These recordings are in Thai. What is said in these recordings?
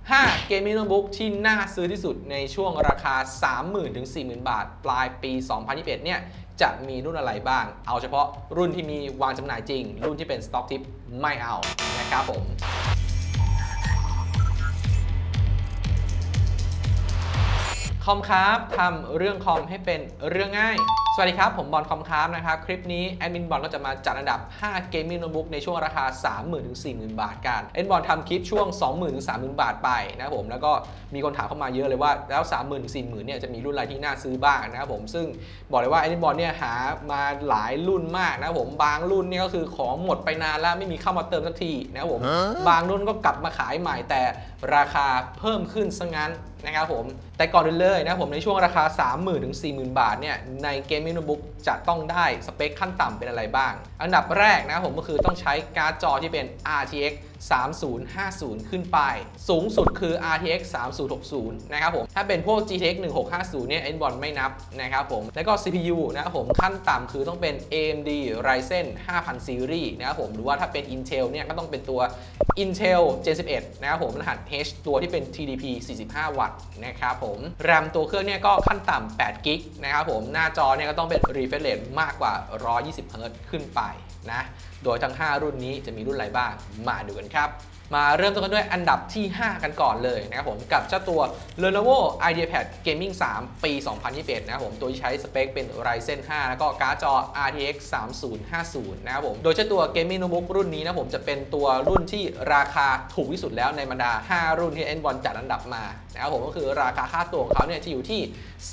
5 เกมมิ่งโน้ตบุ๊กที่น่าซื้อที่สุดในช่วงราคา 30,000 ถึง 40,000 บาทปลายปี 2021 เนี่ยจะมีรุ่นอะไรบ้างเอาเฉพาะรุ่นที่มีวางจำหน่ายจริงรุ่นที่เป็นสต็อกทิปไม่เอานะครับผมคอมครับทำเรื่องคอมให้เป็นเรื่องง่ายสวัสดีครับผมบอลคอมครับนะครับคลิปนี้แอดมินบอลก็จะมาจัดอันดับ5 Gaming Notebook ในช่วงราคา 30,000 ถึง 40,000 บาทกันแอดมินบอลทำคลิปช่วง 20,000 ถึง 30,000 บาทไปนะครับผมแล้วก็มีคนถามเข้ามาเยอะเลยว่าแล้ว 30,000 ถึง 40,000 เนี่ยจะมีรุ่นอะไรที่น่าซื้อบ้างนะครับผมซึ่งบอกเลยว่าแอดมินบอลเนี่ยหามาหลายรุ่นมากนะครับผมบางรุ่นเนี่ยก็คือของหมดไปนานแล้วไม่มีเข้ามาเติมสักทีนะครับผมบางรุ่นก็กลับมาขายใหม่แต่ราคาเพิ่มขึ้นซะงั้นนะครับผมแต่ก่อนอื่นเลยนะผมในช่วงราคา 30,000 ถึง 40,000 บาทเนี่ยใน Gaming Notebook จะต้องได้สเปคขั้นต่ำเป็นอะไรบ้างอันดับแรกนะผมก็คือต้องใช้การ์ดจอที่เป็น RTX 3050 ขึ้นไปสูงสุดคือ RTX 3060 นะครับผมถ้าเป็นพวก GTX 1650 เนี่ย Nbon ไม่นับนะครับผมแล้วก็ CPU นะครับผมขั้นต่ำคือต้องเป็น AMD Ryzen 5000 Series นะครับผมหรือว่าถ้าเป็น Intel เนี่ยก็ต้องเป็นตัว Intel Gen 11 นะครับผมรหัส H ตัวที่เป็น TDP 45 วัตต์นะครับผม RAM ตัวเครื่องเนี่ยก็ขั้นต่ำ8 กิกนะครับผมหน้าจอเนี่ยก็ต้องเป็น refresh rate มากกว่า 120 Hz ขึ้นไปนะโดยทั้ง 5 รุ่นนี้จะมีรุ่นอะไรบ้างมาดูกันครับมาเริ่มต้นกันด้วยอันดับที่ 5 กันก่อนเลยนะครับผมกับเจ้าตัว Lenovo IdeaPad Gaming 3 ปี 2021 นะครับผมตัวที่ใช้สเปคเป็น Ryzen 5 แล้วก็การ์ดจอ RTX 3050 นะครับผมโดยเจ้าตัว Gaming Notebook รุ่นนี้นะผมจะเป็นตัวรุ่นที่ราคาถูกที่สุดแล้วในบรรดา 5 รุ่นที่ Nbon จัดอันดับมานะครับผมก็คือราคาค่าตัวของเขาเนี่ยจะอยู่ที่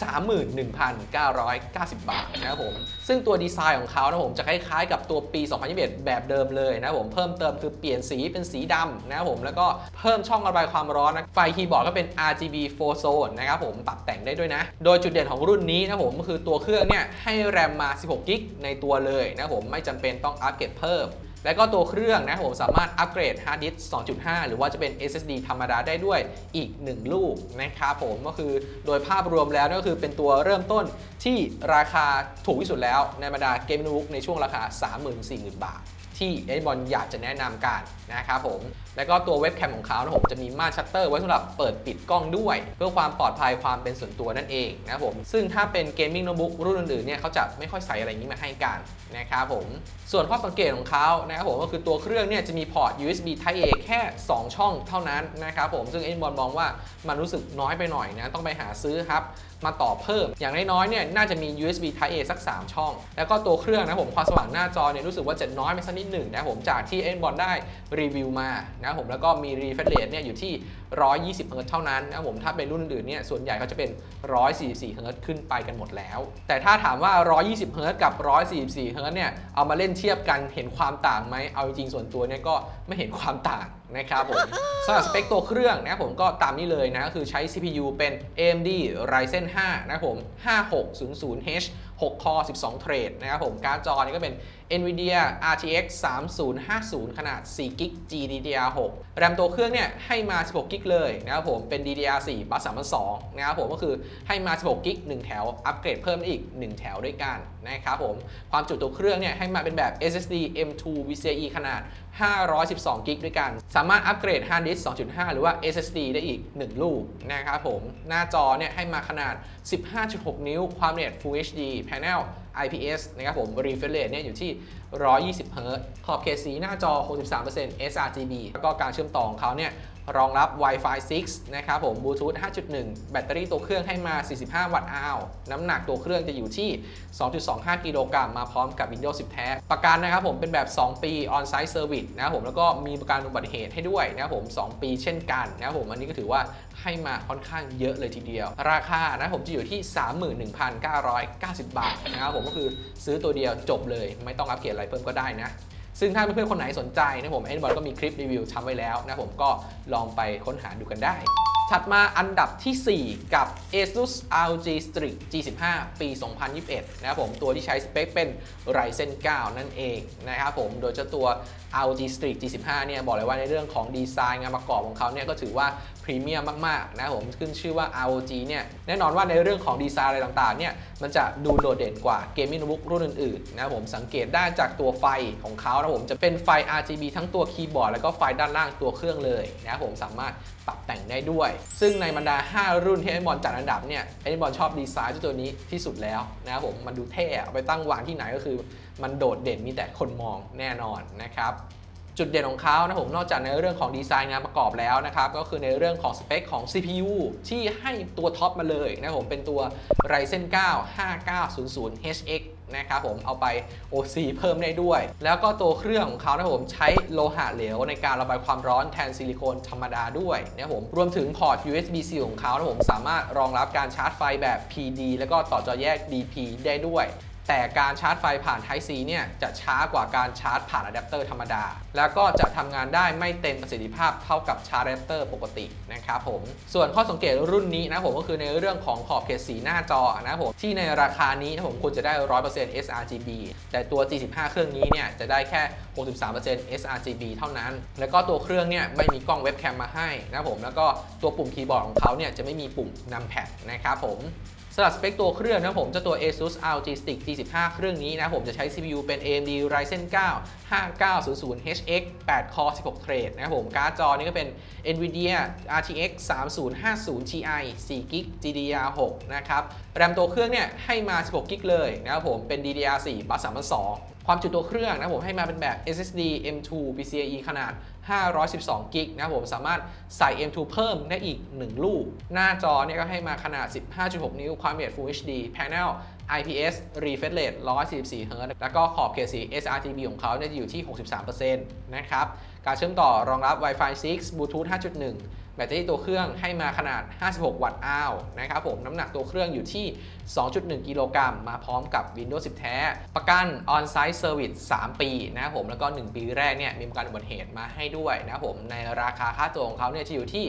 31,990 บาทนะครับผมซึ่งตัวดีไซน์ของเขานะผมจะคล้ายๆกับตัวปี 2021 แบบเดิมเลยนะครับผมเพิ่มเติมคือเปลี่ยนสีเป็นสีดำนะครับผมแล้วก็เพิ่มช่องระบายความร้อนนะไฟคีย์บอร์ดก็เป็น RGB 4 Zone นะครับผมปรับแต่งได้ด้วยนะโดยจุดเด่นของรุ่นนี้นะผมก็คือตัวเครื่องเนี่ยให้แรมมา16 กิกในตัวเลยนะผมไม่จำเป็นต้องอัปเกรดเพิ่มและก็ตัวเครื่องนะผมสามารถอัปเกรดฮาร์ดดิสก์ 2.5 หรือว่าจะเป็น SSD ธรรมดาได้ด้วยอีก1ลูกนะครับผมก็คือโดยภาพรวมแล้วก็คือเป็นตัวเริ่มต้นที่ราคาถูกที่สุดแล้วในบรรดาเกมมิ่งโน้ตบุ๊กในช่วงราคา 30,000-40,000 บาทที่Nbonอยากจะแนะนำกันนะครับผมแล้วก็ตัวเว็บแคมของเขานะผมจะมีม่านชัตเตอร์ไว้สำหรับเปิดปิดกล้องด้วยเพื่อความปลอดภัยความเป็นส่วนตัวนั่นเองนะครับผมซึ่งถ้าเป็นเกมมิ่งโน้ตบุ๊กรุ่นอื่นๆเนี่ยเขาจะไม่ค่อยใส่อะไรนี้มาให้กันนะครับผมส่วนข้อสังเกตของเขานะครับผมก็คือตัวเครื่องเนี่ยจะมีพอร์ต USB Type A แค่2 ช่องเท่านั้นนะครับผมซึ่งNbonมองว่ามันรู้สึกน้อยไปหน่อยนะต้องไปหาซื้อครับมาต่อเพิ่มอย่างน้อยๆเนี่ยน่าจะมี USB Type A สัก3 ช่องแล้วก็ตัวเครื่องนะผมความสว่างหน้าจอเนี่ยรู้สึกว่าจะน้อยไปสักนิดหนึ่งนะผมจากที่Nbonได้รีวิวมานะผมแล้วก็มี refresh rate เนี่ยอยู่ที่120 Hz เท่านั้นนะผมถ้าเป็นรุ่นอื่นเนี่ยส่วนใหญ่เขาจะเป็น144 Hz ขึ้นไปกันหมดแล้วแต่ถ้าถามว่า120 Hz กับ144 Hz เนี่ยเอามาเล่นเทียบกันเห็นความต่างไหมเอาจริงๆส่วนตัวเนี่ยก็ไม่เห็นความต่างนะครับผมสำหรับสเปคตัวเครื่องนะครับผมก็ตามนี้เลยนะคือใช้ CPU เป็น AMD Ryzen 5 นะครับผม 5600H 6 คอ 12 เทรดนะครับผมการ์ดจอนี่ก็เป็น NVIDIA RTX 3050 ขนาด4 กิก GDDR6 แรมตัวเครื่องเนี่ยให้มา16 กิกเลยนะครับผมเป็น DDR4 บัส3,200นะครับผมก็คือให้มา16 กิก 1 แถวอัปเกรดเพิ่มอีก1 แถวด้วยกันนะครับผมความจุตัวเครื่องเนี่ยให้มาเป็นแบบ SSD M2 PCIe ขนาด512 กิกด้วยกันสามารถอัปเกรดฮาร์ดดิสก์ 2.5 หรือว่า SSD ได้อีก1 ลูกนะครับผมหน้าจอเนี่ยให้มาขนาด 15.6 นิ้วความละเอียด Full HD Panel IPS นะครับผม refresh rate เนี่ยอยู่ที่120 Hz ขอบเขตสีหน้าจอ 63% sRGB แล้วก็การเชื่อมต่อของเขาเนี่ยรองรับ Wi-Fi 6 นะครับผม Bluetooth 5.1 แบตเตอรี่ตัวเครื่องให้มา 45 วัตต์อาวน้ำหนักตัวเครื่องจะอยู่ที่ 2.25 กิโลกรัมมาพร้อมกับ Windows 10 แท้ประกันนะครับผมเป็นแบบ 2 ปี On-Site Service นะครับผมแล้วก็มีประกันอุบัติเหตุให้ด้วยนะครับผม 2 ปีเช่นกันนะครับผมอันนี้ก็ถือว่าให้มาค่อนข้างเยอะเลยทีเดียวราคานะผมจะอยู่ที่ 31,990 บาทนะครับผมก็คือซื้อตัวเดียวจบเลยไม่ต้องอัปเกรดอะไรเพิ่มก็ได้นะซึ่งถ้าเพื่อนๆคนไหนสนใจนะผมNbonก็มีคลิปรีวิวทำไว้แล้วนะผมก็ลองไปค้นหาดูกันได้ถัดมาอันดับที่ 4 กับ ASUS ROG Strix G15 ปี 2021 นะครับผมตัวที่ใช้สเปคเป็น Ryzen 9 นั่นเองนะครับผมโดยเจ้าตัว ROG Strix G15 เนี่ยบอกเลยว่าในเรื่องของดีไซน์งานประกอบของเขาเนี่ยก็ถือว่าพรีเมียมมากๆนะผมขึ้นชื่อว่า ROG เนี่ยแน่นอนว่าในเรื่องของดีไซน์อะไรต่างๆเนี่ยมันจะดูโดดเด่นกว่าเกมมิ่งโน้ตบุ๊กรุ่นอื่นๆนะผมสังเกตได้จากตัวไฟของเขานะผมจะเป็นไฟ RGB ทั้งตัวคีย์บอร์ดแล้วก็ไฟด้านล่างตัวเครื่องเลยนะผมสามารถปรับแต่งได้ด้วยซึ่งในบรรดา5รุ่นที่ไอ้บอลจัดอันดับเนี่ยไอ้บอลชอบดีไซน์ตัวนี้ที่สุดแล้วนะครับผมมันดูเท่เอาไปตั้งวางที่ไหนก็คือมันโดดเด่นมีแต่คนมองแน่นอนนะครับจุดเด่นของเขานะผมนอกจากในเรื่องของดีไซน์งานประกอบแล้วนะครับก็คือในเรื่องของสเปคของ CPU ที่ให้ตัวท็อปมาเลยนะผมเป็นตัว Ryzen 9 5900HX นะครับผมเอาไป OC เพิ่มได้ด้วยแล้วก็ตัวเครื่องของเขานะผมใช้โลหะเหลวในการระบายความร้อนแทนซิลิโคนธรรมดาด้วยนะผมรวมถึงพอร์ต USB-C ของเขานะผมสามารถรองรับการชาร์จไฟแบบ PD แล้วก็ต่อจอแยก DP ได้ด้วยแต่การชาร์จไฟผ่าน Type C เนี่ยจะช้ากว่าการชาร์จผ่านอะแดปเตอร์ธรรมดาแล้วก็จะทำงานได้ไม่เต็มประสิทธิภาพเท่ากับชาร์จอะแดปเตอร์ปกตินะครับผมส่วนข้อสังเกตรุ่นนี้นะผมก็คือในเรื่องของขอบเขตสีหน้าจอนะผมที่ในราคานี้นะผมควรจะได้ 100% sRGB แต่ตัว G15 เครื่องนี้เนี่ยจะได้แค่ 63% sRGB เท่านั้นแล้วก็ตัวเครื่องเนี่ยไม่มีกล้องเว็บแคมมาให้นะผมแล้วก็ตัวปุ่มคีย์บอร์ดของเขาเนี่ยจะไม่มีปุ่มนำแพดนะครับผมสำหรับสเปคตัวเครื่องนะผมเจ้าตัว ASUS ROG Strix G15 เครื่องนี้นะผมจะใช้ CPU เป็น AMD Ryzen 9 5900HX 8 Core 16 เทรดนะครับผมการ์ดจอนี่ก็เป็น NVIDIA RTX 3050 Ti 4GB DDR6 นะครับแรมตัวเครื่องเนี่ยให้มา 16GB เลยนะครับผมเป็น DDR4 บัส 3.2 ความจุตัวเครื่องนะผมให้มาเป็นแบบ SSD M2 PCIe ขนาด512 กิกนะผมสามารถใส่ M2 เพิ่มได้อีก1ลูกหน้าจอเนี่ยก็ให้มาขนาด 15.6 นิ้วความละเอียด Full HD Panel IPS Refresh Rate 144 Hz แล้วก็ขอบเขตสี sRGB ของเขาจะอยู่ที่ 63% นะครับการเชื่อมต่อรองรับ Wi-Fi 6 Bluetooth 5.1 แบตเตอรี่ตัวเครื่องให้มาขนาด 56 วัตต์อาวนะครับผมน้ำหนักตัวเครื่องอยู่ที่ 2.1 กิโลกรัมมาพร้อมกับ Windows 10 แท้ประกัน On-Site Service 3 ปีนะครับผมแล้วก็ 1 ปีแรกเนี่ยมีประกันอุบัติเหตุมาให้ด้วยนะครับผมในราคาค่าตัวของเขาเนี่ยจะอยู่ที่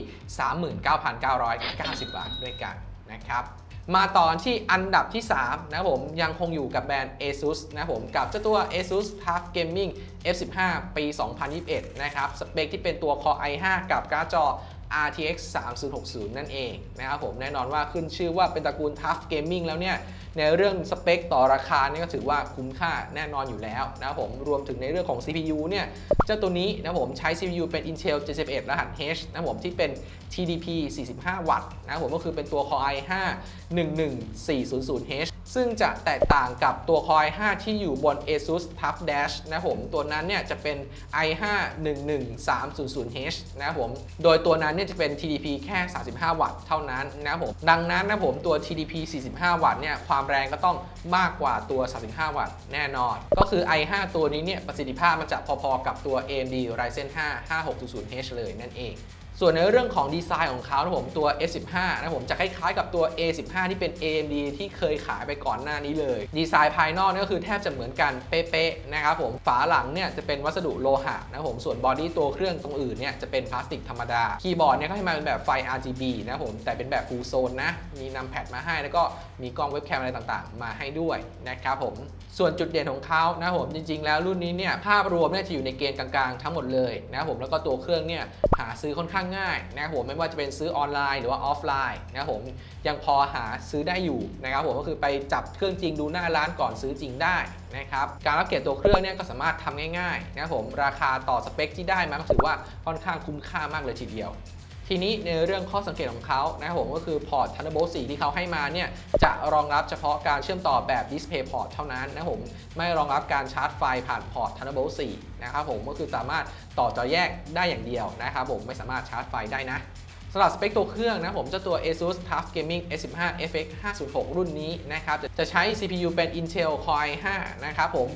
39,990 บาทด้วยกันนะครับมาต่อที่อันดับที่3นะครับผมยังคงอยู่กับแบรนด์ ASUS นะครับผมกับเจ้าตัว ASUS TUF Gaming F15 ปี 2021 นะครับสเปคที่เป็นตัว Core i5 กับการ์ดจอRTX 3060 นั่นเองนะครับผมแน่นอนว่าขึ้นชื่อว่าเป็นตระกูล Tough Gaming แล้วเนี่ยในเรื่องสเปคต่อราคานี่ก็ถือว่าคุ้มค่าแน่นอนอยู่แล้วนะครับผมรวมถึงในเรื่องของ CPU เนี่ยเจ้าตัวนี้นะผมใช้ CPU เป็น Intel 71 รหัส H นะผมที่เป็น TDP 45 วัตต์นะผมก็คือเป็นตัว Core i5 11400H ซึ่งจะแตกต่างกับตัว Core i5 ที่อยู่บน ASUS TUF Dash นะผมตัวนั้นเนี่ยจะเป็น i5 11300H นะผมโดยตัวนั้นเนี่ยจะเป็น TDP แค่35 วัตต์เท่านั้นนะผมดังนั้นนะผมตัว TDP 45 วัตต์เนี่ยความแรงก็ต้องมากกว่าตัว35 วัตต์แน่นอนก็คือ i5 ตัวนี้เนี่ยประสิทธิภาพมันจะพอๆกับตัว AMD Ryzen 5 5600H เลยนั่นเองส่วนในเรื่องของดีไซน์ของเขานะผมตัว F15 นะผมจะคล้ายๆกับตัว A15 ที่เป็น AMD ที่เคยขายไปก่อนหน้านี้เลยดีไซน์ภายนอกนี่ก็คือแทบจะเหมือนกันเป๊ะๆนะครับผมฝาหลังเนี่ยจะเป็นวัสดุโลหะนะผมส่วนบอดี้ตัวเครื่องตรงอื่นเนี่ยจะเป็นพลาสติกธรรมดาคีย์บอร์ดเนี่ยก็ให้มาเป็นแบบไฟ RGB นะผมแต่เป็นแบบ Full Zone นะมีนำแพดมาให้แล้วก็มีกล้องเว็บแคมอะไรต่างๆมาให้ด้วยนะครับผมส่วนจุดเด่นของเขานะผมจริงๆแล้วรุ่นนี้เนี่ยภาพรวมเนี่ยจะอยู่ในเกณฑ์กลางๆทั้งหมดเลยนะครับผมแล้วก็ตัวเครื่องเนี่ยหาซื้อค่อนข้างง่ายนะครับผมไม่ว่าจะเป็นซื้อออนไลน์หรือว่าออฟไลน์นะครับผมยังพอหาซื้อได้อยู่นะครับผมก็คือไปจับเครื่องจริงดูหน้าร้านก่อนซื้อจริงได้นะครับการอัปเกรดตัวเครื่องเนี่ยก็สามารถทำง่ายๆนะครับผมราคาต่อสเปคที่ได้มาก็ถือว่าค่อนข้างคุ้มค่ามากเลยทีเดียวทีนี้ในเรื่องข้อสังเกตของเขานะครับผมก็คือพอร์ต Thunderbolt 4 ที่เขาให้มาเนี่ยจะรองรับเฉพาะการเชื่อมต่อแบบ DisplayPort เท่านั้นนะครับผมไม่รองรับการชาร์จไฟผ่านพอร์ต Thunderbolt 4 นะครับผมก็คือสามารถต่อจอแยกได้อย่างเดียวนะครับผมไม่สามารถชาร์จไฟได้นะสำหรับสเปคตัวเครื่องนะผมเจ้าตัว ASUS TUF Gaming S15 FX 506 รุ่นนี้นะครับจะใช้ CPU เป็น Intel Core i5 นะครับผม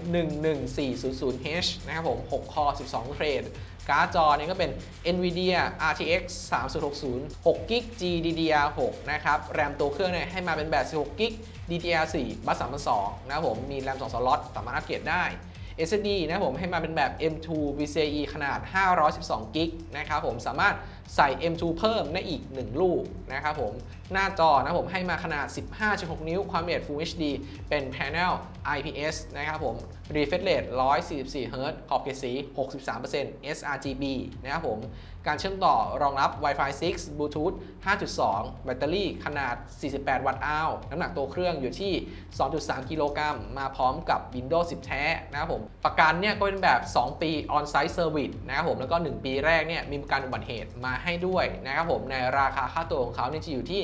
11400H นะครับผม6 Core 12 เทรดการ์ดจอเนี่ยก็เป็น NVIDIA RTX 3060 6GB GDDR6 นะครับแรมตัวเครื่องเนี่ยให้มาเป็นแบบ 16GB DDR4 บัส 3.2 นะครับผมมีแรม2 สล็อตสามารถอัปเกรดได้ SSD นะผมให้มาเป็นแบบ M2 PCIe ขนาด512 กิกนะครับผมสามารถใส่ M2 เพิ่มได้อีก1ลูกนะครับผมหน้าจอนะผมให้มาขนาด 15.6 นิ้วความละเอียด Full HD เป็น Panel IPS นะครับผม refresh rate 144 Hz ขอบเขตสี 63% sRGB นะครับผมการเชื่อมต่อรองรับ Wi-Fi 6 Bluetooth 5.2 แบตเตอรี่ขนาด 48 วัตต์อาวน้ำหนักตัวเครื่องอยู่ที่ 2.3 กิโลกรัมมาพร้อมกับ Windows 10 แท้นะครับผมประกันเนี่ยก็เป็นแบบ 2 ปี On-Site Service นะครับผมแล้วก็ 1 ปีแรกเนี่ยมีประกันอุบัติเหตุมาให้ด้วยนะครับผมในราคาค่าตัวของเขาเนี่ยจะอยู่ที่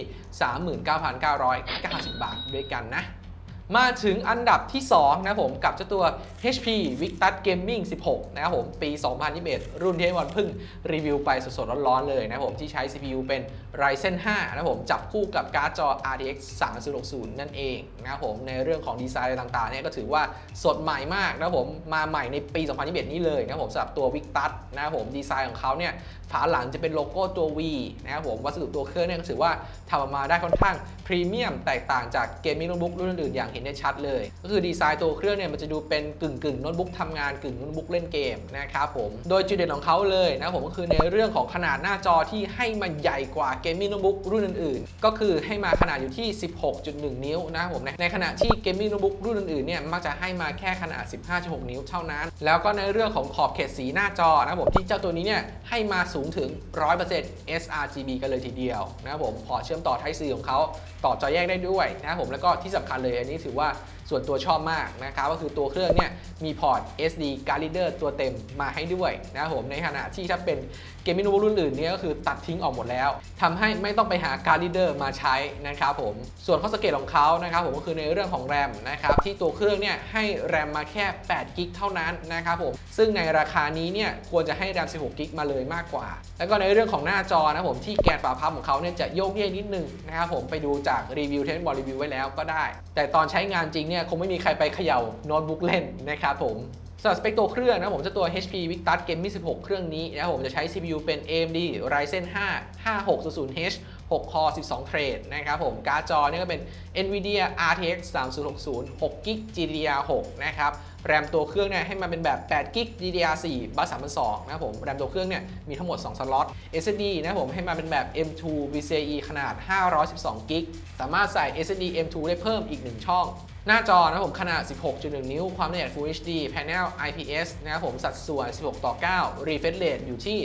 39,990 บาทด้วยกันนะมาถึงอันดับที่2นะครับผมกับเจ้าตัว HP Victus Gaming 16 นะครับผมปี 2021 รุ่นที่วันเพิ่งรีวิวไปสดๆร้อนๆเลยนะครับผมที่ใช้ CPU เป็น Ryzen 5 นะครับผมจับคู่กับการ์ดจอ RTX 3060 นั่นเองนะครับผมในเรื่องของดีไซน์ต่างๆเนี่ยก็ถือว่าสดใหม่มากนะครับผมมาใหม่ในปี 2021 นี้เลยนะครับผมสำหรับตัว Victus นะครับผมดีไซน์ของเขาเนี่ยฝาหลังจะเป็นโลโก้ตัว V นะครับผมวัสดุตัวเครื่องเนี่ยก็ถือว่าทำออกมาได้ค่อนข้างพรีเมียมแตกต่างจากเกมมิ่งโน้ตบุ๊กรุ่นอื่นๆอย่างเห็นได้ชัดเลยก็คือดีไซน์ตัวเครื่องเนี่ยมันจะดูเป็นกึ่งโน้ตบุ๊กทำงานกึ่งโน้ตบุ๊กเล่นเกมนะครับผมโดยจุดเด่นของเขาเลยนะผมก็คือในเรื่องของขนาดหน้าจอที่ให้มันใหญ่กว่าเกมมิ่งโน้ตบุ๊กรุ่นอื่นๆก็คือให้มาขนาดอยู่ที่ 16.1 นิ้วนะครับผมในขณะที่เกมมิ่งโน้ตบุ๊กรุ่นอื่นๆเนี่ยมักจะให้มาแค่ขนาด 15.6 นิ้วเท่านั้นแล้วก็ในเรื่องของขอบเขตสีหน้าจอนะครับผมที่เจ้าตัวนี้เนี่ยให้มาสูงถึง 100% sRGB กันเลยทีเดียวนะครับผมพอเชื่อมต่อ Type C ของเขาต่อจอแยกได้ด้วยนะครับผมแล้วก็ที่สำคัญเลยอันนี้ถือว่าส่วนตัวชอบมากนะครับก็คือตัวเครื่องเนี่ยมีพอร์ต SD card reader ตัวเต็มมาให้ด้วยนะครับผมในขณะที่ถ้าเป็นเกมมิ่งโน้ตบุ๊กรุ่นอื่นเนี่ยก็คือตัดทิ้งออกหมดแล้วทำให้ไม่ต้องไปหา card reader มาใช้นะครับผมส่วนข้อสังเกตของเขานะครับผมก็คือในเรื่องของแรมนะครับที่ตัวเครื่องเนี่ยให้แรมมาแค่8 กิกเท่านั้นนะครับผมซึ่งในราคานี้เนี่ยควรจะให้แรม16 กิกมาเลยมากกว่าแล้วก็ในเรื่องของหน้าจอนะผมที่แกนฝาพับของเขาเนี่ยจะโยกเยกนิดนึงนะครับผมไปดูจากรีวิวเทสบอลรีวิวไว้แล้วก็ได้แต่ตอนใช้งานจริงเนี่ยคงไม่มีใครไปเขย่าโน้ตบุ๊กเล่นนะครับผมสำหรับสเปคตัวเครื่องนะผมจะตัว HP Victus Gaming 16 เครื่องนี้นะครับผมจะใช้ CPU เป็น AMD Ryzen 5 5600H 6 Core 12 เทรดนะครับผมการ์ดจอเนี่ยก็เป็น Nvidia RTX 3060 6 GB GDDR6 นะครับแรมตัวเครื่องเนี่ยให้มาเป็นแบบ8 GB DDR4 บัส3,200นะครับผมแรมตัวเครื่องเนี่ยมีทั้งหมด2 สล็อต SSD นะครับผมให้มาเป็นแบบ M2 PCIe ขนาด512 GB สามารถใส่ SSD M2 ได้เพิ่มอีก1ช่องหน้าจอนะผมขนาด 16.1 นิ้วความละเอียด Full HD Panel IPS นะครับผมสัดส่วน 16:9 Refresh Rate อยู่ที่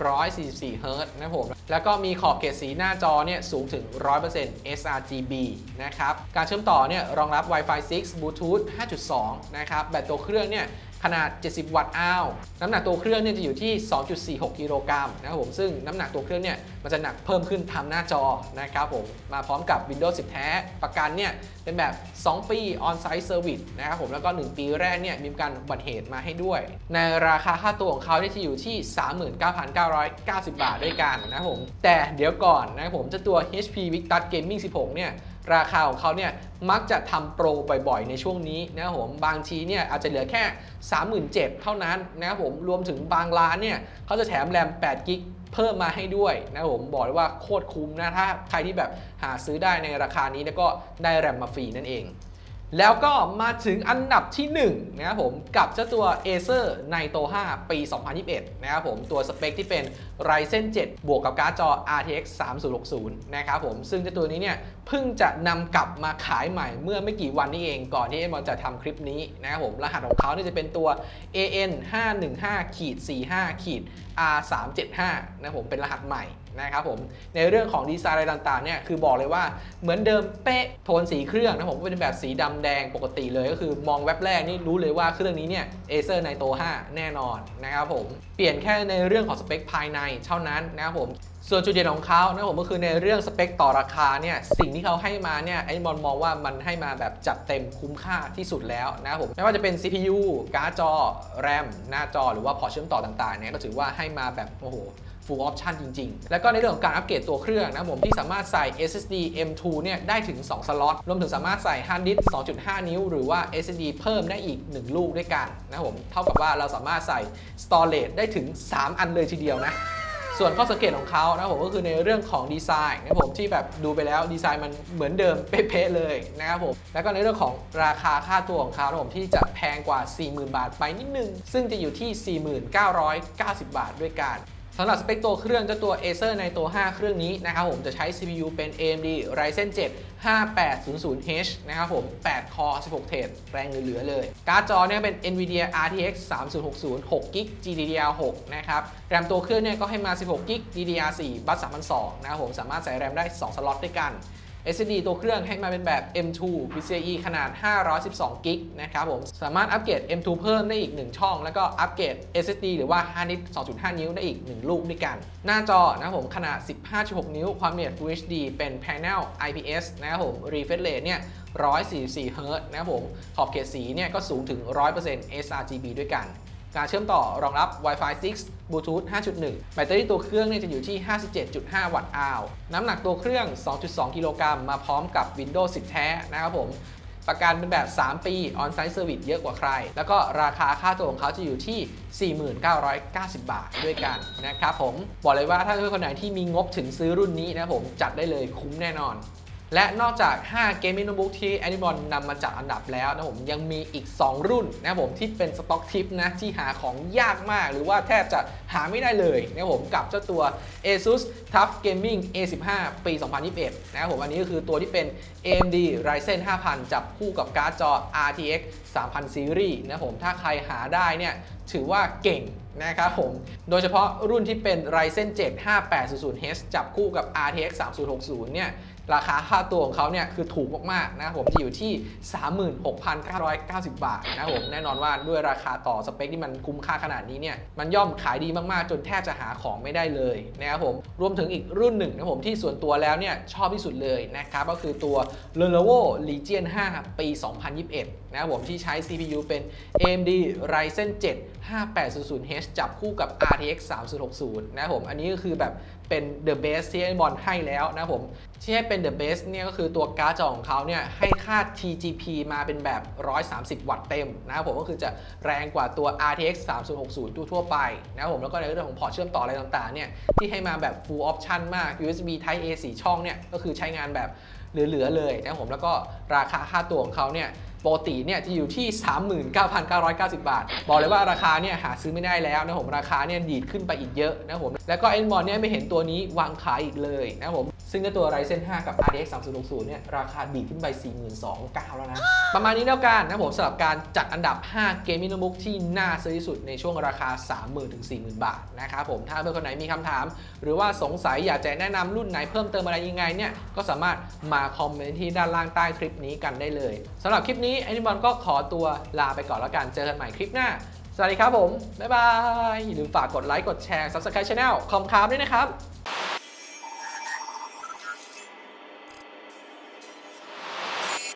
144 Hz นะครับผมแล้วก็มีขอบเขตสีหน้าจอเนี่ยสูงถึง 100% sRGB นะครับการเชื่อมต่อเนี่ยรองรับ Wi-Fi 6 Bluetooth 5.2 นะครับแบตตัวเครื่องเนี่ยขนาด 70 วัตต์อาวน้ำหนักตัวเครื่องเนี่ยจะอยู่ที่ 2.46 กิโลกรัมนะครับผมซึ่งน้ำหนักตัวเครื่องเนี่ยมันจะหนักเพิ่มขึ้นทำหน้าจอนะครับผมมาพร้อมกับ Windows 10 แท้ประกันเนี่ยเป็นแบบ 2 ปี On-Site Service นะครับผมแล้วก็ 1 ปีแรกเนี่ยมีการอุบัติเหตุมาให้ด้วยในราคาค่าตัวของเขาที่อยู่ที่ 39,990 บาทด้วยกันนะครับผมแต่เดี๋ยวก่อนนะครับผมเจ้าตัว HP Victus Gaming 16 เนี่ยราคาของเขาเนี่ยมักจะทำโปรบ่อยๆในช่วงนี้นะครับผมบางทีเนี่ยอาจจะเหลือแค่ 37,000 เท่านั้นนะครับผมรวมถึงบางร้านเนี่ยเขาจะแถมแรม8 กิกเพิ่มมาให้ด้วยนะครับผมบอกเลยว่าโคตรคุ้มนะถ้าใครที่แบบหาซื้อได้ในราคานี้แล้วก็ได้แรมมาฟรีนั่นเองแล้วก็มาถึงอันดับที่1นะครับผมกับเจ้าตัว Acer Nitro 5 ปี 2021 นะครับผมตัวสเปคที่เป็น Ryzen 7 บวกกับการ์ดจอ RTX 3060 นะครับผมซึ่งเจ้าตัวนี้เนี่ยเพิ่งจะนำกลับมาขายใหม่เมื่อไม่กี่วันนี้เองก่อนที่เอ็มจะทำคลิปนี้นะครับผมรหัสของเขาเนี่ยจะเป็นตัว AN 515-45 R375 นะครับผมเป็นรหัสใหม่นะครับผมในเรื่องของดีไซน์อะไรต่างๆเนี่ยคือบอกเลยว่าเหมือนเดิมเป๊ะโทนสีเครื่องนะผมก็เป็นแบบสีดำแดงปกติเลยก็คือมองแว็บแรกนี่รู้เลยว่าเครื่องนี้เนี่ย Acer Nitro 5 แน่นอนนะครับผมเปลี่ยนแค่ในเรื่องของสเปคภายในเท่านั้นนะครับผมส่วนจุดเด่นของเขานะผมก็คือในเรื่องสเปคต่อราคาเนี่ยสิ่งที่เขาให้มาเนี่ยไอ้บอลมองว่ามันให้มาแบบจัดเต็มคุ้มค่าที่สุดแล้วนะครับผมไม่ว่าจะเป็น CPU การ์ดจอ RAM หน้าจอหรือว่าพอร์ตเชื่อมต่อต่างๆเนี่ยก็ถือว่าให้มาแบบโอ้โหfull option จริงๆแล้วก็ในเรื่องของการอัปเกรดตัวเครื่องนะผมที่สามารถใส่ SSD M2 เนี่ยได้ถึง2 สล็อตรวมถึงสามารถใส่ Hard Disk 2.5 นิ้วหรือว่า SSD เพิ่มได้อีก1 ลูกด้วยกันนะผมเท่ากับว่าเราสามารถใส่ Storage ได้ถึง3 อันเลยทีเดียวนะส่วนข้อสังเกตของเขานะผมก็คือในเรื่องของดีไซน์นะผมที่แบบดูไปแล้วดีไซน์มันเหมือนเดิมเป๊ะๆเลยนะครับผมแล้วก็ในเรื่องของราคาค่าตัวของเขานะผมที่จะแพงกว่า 40,000 บาทไปนิดนึงซึ่งจะอยู่ที่ 49,90 บาทด้วยกันสำหรับสเปคตัวเครื่องเจ้าตัว Acer ในตัว 5 เครื่องนี้นะครับผมจะใช้ CPU เป็น AMD Ryzen 7 5800H นะครับผม8 คอ 16 เทรดแรงเหลือๆเลยการ์ดจอเนี่ยเป็น NVIDIA RTX 3060 6GB GDDR6 นะครับแรมตัวเครื่องเนี่ยก็ให้มา 16GB DDR4 บัส 3200 นะครับผมสามารถใส่แรมได้ 2 สล็อตด้วยกันSSD ตัวเครื่องให้มาเป็นแบบ M2 PCIe ขนาด 512 กิกนะครับผมสามารถอัปเกรด M2 เพิ่มได้อีก 1 ช่องแล้วก็อัปเกรด SSD หรือว่า Hard Disk 2.5 นิ้วได้อีก 1 ลูกด้วยกัน หน้าจอนะครับผมขนาด 15.6 นิ้วความละเอียด Full HD เป็น Panel IPS นะครับผม Refresh Rate เนี่ย 144 Hz นะครับผมขอบเขตสีเนี่ยก็สูงถึง 100% sRGB ด้วยกันการเชื่อมต่อรองรับ Wi-Fi 6 Bluetooth 5.1 แบตเตอรี่ตัวเครื่องเนี่ยจะอยู่ที่ 57.5 วัตต์อาวร์น้ำหนักตัวเครื่อง 2.2 กิโลกรัมมาพร้อมกับ Windows 10 แท้นะครับผมประกันเป็นแบบ 3 ปี On-Site Service เยอะกว่าใครแล้วก็ราคาค่าตัวของเขาจะอยู่ที่ 4990 บาทด้วยกันนะครับผมบอกเลยว่าถ้าเพื่อนคนไหนที่มีงบถึงซื้อรุ่นนี้นะผมจัดได้เลยคุ้มแน่นอนและนอกจาก 5 Gaming Notebook ที่ Anibon นำมาจัดอันดับแล้วนะผมยังมีอีก 2 รุ่นนะผมที่เป็นสต็อกทิปนะที่หาของยากมากหรือว่าแทบจะหาไม่ได้เลยนะผมกับเจ้าตัว ASUS TUF Gaming A15 ปี 2021 นะครับผมอันนี้ก็คือตัวที่เป็น AMD Ryzen 5000 จับคู่กับการ์ดจอ RTX 3000 Series นะผมถ้าใครหาได้เนี่ยถือว่าเก่งนะครับผมโดยเฉพาะรุ่นที่เป็น Ryzen 7 5800H จับคู่กับ RTX 3060 เนี่ยราคาค่าตัวของเขาเนี่ยคือถูกมากๆนะครับผมจะอยู่ที่ 36,990 บาทนะครับผมแน่นอนว่าด้วยราคาต่อสเปคที่มันคุ้มค่าขนาดนี้เนี่ยมันย่อมขายดีมากๆจนแทบจะหาของไม่ได้เลยนะครับผมรวมถึงอีกรุ่นหนึ่งนะผมที่ส่วนตัวแล้วเนี่ยชอบที่สุดเลยนะครับก็คือตัว Lenovo Legion 5 ปี 2021 นะครับผมที่ใช้ CPU เป็น AMD Ryzen 7 5800H จับคู่กับ RTX 3060 นะครับผมอันนี้ก็คือแบบเป็น The Best ที่บอลให้แล้วนะผมที่ให้เป็น The Best เนี่ยก็คือตัวการ์ดจอของเขาเนี่ยให้ค่า TGP มาเป็นแบบ 130 วัตต์เต็มนะครับผมก็คือจะแรงกว่าตัว RTX 3060 ทั่วไปนะครับผมแล้วก็ในเรื่องของพอร์ตเชื่อมต่ออะไรต่างๆเนี่ยที่ให้มาแบบ Full Option มาก USB Type A 4 ช่องเนี่ยก็คือใช้งานแบบเหลือๆเลยนะครับผมแล้วก็ราคาค่าตัวของเขาเนี่ยปกติเนี่ยจะอยู่ที่ 39,990 บาทบอกเลยว่าราคาเนี่ยหาซื้อไม่ได้แล้วนะผมราคาเนี่ยดีดขึ้นไปอีกเยอะนะผมแล้วก็ Anibon เนี่ยไม่เห็นตัวนี้วางขายอีกเลยนะผมซึ่งในตัว Ryzen 5 กับ RTX 3060 เนี่ยราคาดีดขึ้นไป 42,900 แล้วนะประมาณนี้แล้วกันนะผมสำหรับการจัดอันดับ 5 Gaming Notebook ที่น่าซื้อที่สุดในช่วงราคา 30,000 ถึง 40,000 บาทนะครับผมถ้าเพื่อนคนไหนมีคำถามหรือว่าสงสัยอยากจะแนะนำรุ่นไหนเพิ่มเติมอะไรยังไงเนี่ยก็สามารถมาคอมเมนต์ที่ด้านล่างใต้คลิปนี้กันได้เลยสำหรับคลิปนี้ Anibon ก็ขอตัวลาไปก่อนแล้วกันเจอกันใหม่คลิปหน้าสวัสดีครับผมบ๊ายบายอย่าลืมฝากกดไลค์กดแชร์ Subscribe Channel คอมคาร์ด้วยนะครับ